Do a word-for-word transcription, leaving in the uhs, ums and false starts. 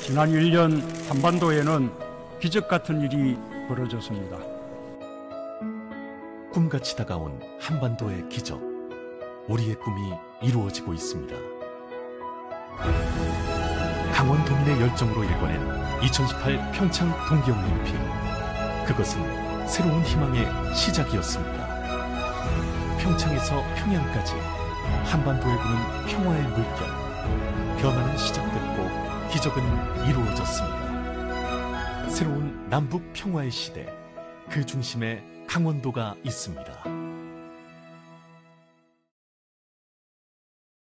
지난 일 년 한반도에는 기적 같은 일이 벌어졌습니다. 꿈같이 다가온 한반도의 기적. 우리의 꿈이 이루어지고 있습니다. 강원도민의 열정으로 일궈낸 이천십팔 평창 동계올림픽. 그것은 새로운 희망의 시작이었습니다. 평창에서 평양까지 한반도에 부는 평화의 물결. 변화는 시작됐고 기적은 이루어졌습니다. 새로운 남북 평화의 시대, 그 중심에 강원도가 있습니다.